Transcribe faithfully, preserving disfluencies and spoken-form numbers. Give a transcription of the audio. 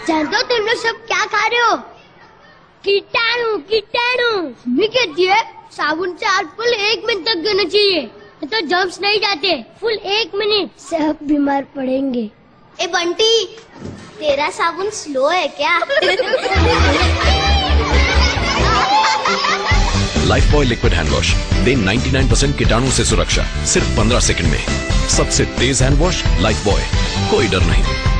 जानते हो तुम लोग सब क्या खा रहे हो? कीटाणु कीटाणु। मम्मी कहती है साबुन से हाथ फुल एक मिनट तक धोना चाहिए, तो जर्म्स नहीं जाते। फुल एक मिनट, सब बीमार पड़ेंगे। ए बंटी, तेरा साबुन स्लो है क्या? लाइफबॉय लिक्विड हैंड वॉश दे निन्यानवे परसेंट कीटाणु से सुरक्षा सिर्फ पंद्रह सेकंड में। सबसे तेज हैंड वॉश लाइफबॉय, कोई डर नहीं।